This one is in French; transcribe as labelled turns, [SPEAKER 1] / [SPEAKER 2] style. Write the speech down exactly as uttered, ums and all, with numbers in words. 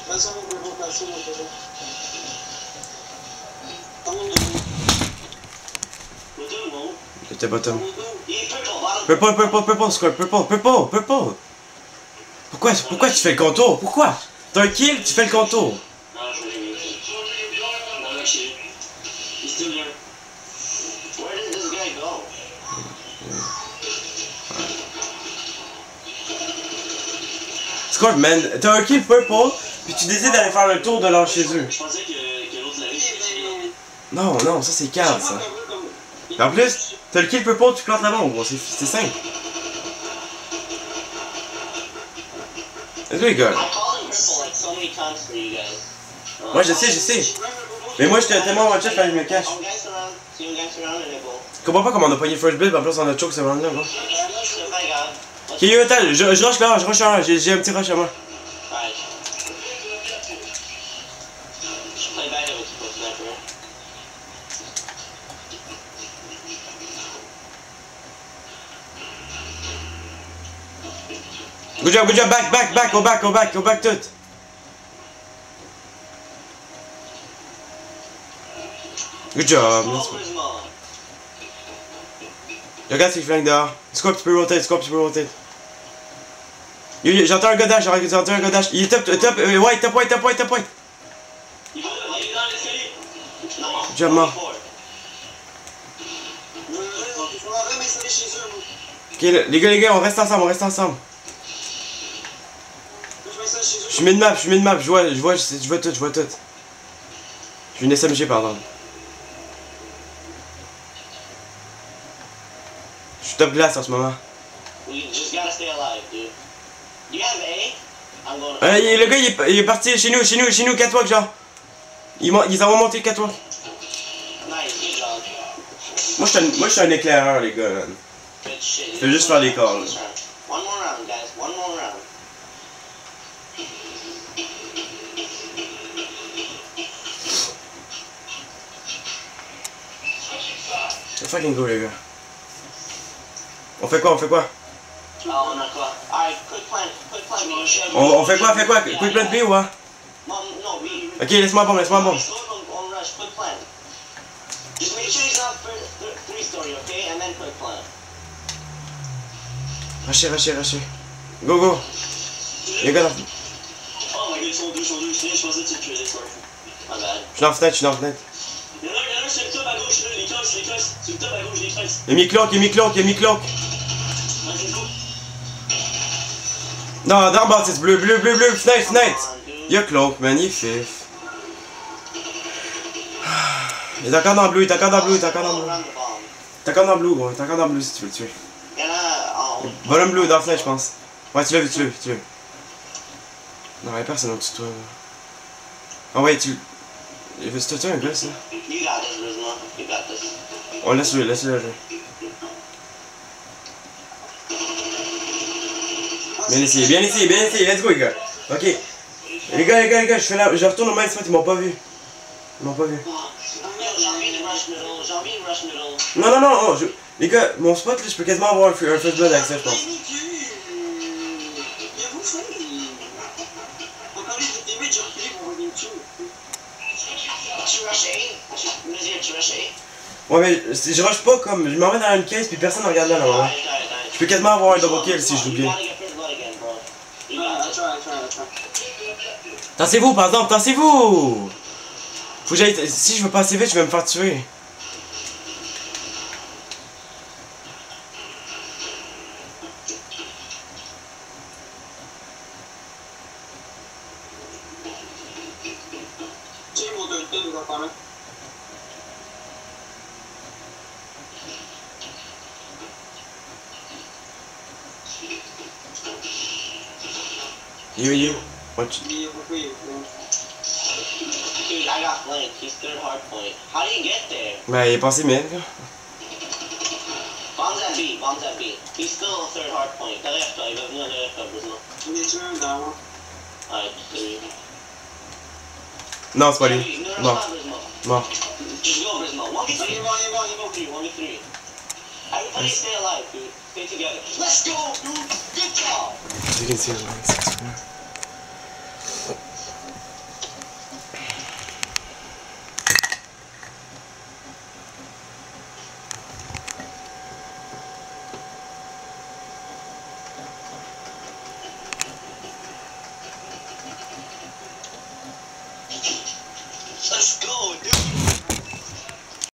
[SPEAKER 1] Passe mon bébé, passe mon bébé.
[SPEAKER 2] J'étais bottom. Purple, purple, purple, score, purple, purple, purple. Pourquoi, pourquoi tu fais le contour? Pourquoi? T'as un kill, tu fais le contour. Score, man, t'as un kill purple, puis tu décides d'aller faire le tour de leur chez eux. Non, non, ça c'est cave, ça. Et en plus, t'as le kill purple, tu plantes la bombe, gros, c'est simple. Let's go, les gars. Moi, je sais, je sais. Mais moi, j'étais tellement one shot, fallait que je me cache. Je comprends pas comment on a pogné first build, en plus on a choke ce round là, gros. Ok, yo, attends, je, je rush là, je rush là, j'ai un petit rush à moi. Good job, good job, back, back, back, go back, go back, go back tout. Good job. Yo, regarde si je flingue dehors. Scope, tu peux rotate, Scope, tu peux rotate. Yo, yo, j'entends un gars dash, j'entends un gars dash. Il est top, top, euh, white, top white, top white, top white. Good job, mort. Ok, les gars, les gars, on reste ensemble, on reste ensemble. Je suis mid-map, je suis mid-map, je vois, je vois, je vois tout, je vois tout. Je suis une S M G, pardon. Je suis top glace en ce moment. Euh, le gars, il est, il est parti chez nous, chez nous, chez nous, catwalk, genre. Ils, ils ont remonté le catwalk. Moi, je suis un, moi, je suis un éclaireur, les gars, man. Je fais juste faire des calls. Let's fucking go, les gars. On fait quoi, on fait quoi? On, on fait quoi, on fait quoi? Quick plan B ou quoi? Ok, laisse-moi bombe, laisse-moi bombe. Rachez, rachez, rachez. Go, go. Les gars, je suis dans la fenêtre, je suis dans la fenêtre. Il a mis cloak, il a mis cloak, il a mis cloak. Non, d'en bas, c'est bleu, bleu, bleu, bleu, fenêtre, fenêtre. Il y a cloak, man, il est fif. Il est encore dans le bleu, il est encore dans le bleu, il est encore dans le bleu. Il est encore dans le bleu, gros, il est encore dans le bleu si tu veux le tuer. Bottom bleu, dans la fenêtre, je pense. Ouais, tu l'as vu, tu l'as vu, tu l'as vu. Non, y'a personne au-dessus de toi. Ah ouais, tu... C'est toi un gars, ça? On laisse le, laisse le jouer. Bien essayé, bien essayé, bien essayé, let's go les gars. Ok. Les gars, les gars, les gars, je fais la... je retourne au même spot, ils m'ont pas vu. Ils m'ont pas vu. Non, non, non, non, je... les gars, mon spot là, je peux quasiment avoir un first blood avec ça, je pense. Ouais, mais je rush pas comme. Je m'en vais dans une caisse puis personne ne regarde là, là. Je peux quasiment avoir un double kill si je joue bien. Tassez-vous, par exemple, tassez-vous! Faut que j'aille. Si je veux pas assez vite, je vais me faire tuer. You, you. What? You... Dude, I got flanked. He's third hard point. How do you get there? Bah, il est passé mid. Bombs at B, bombs at B. He's still third hard point. T'as l'air il va venir de heureusement. Il est tué là. Ouais, c'est lui. Non, c'est pas lui. Mort. Mort. Just go, Brismo. one v three, one v three, one v three. Everybody stay alive, dude. Stay together. Let's go, dude. Good job. You can see the lines.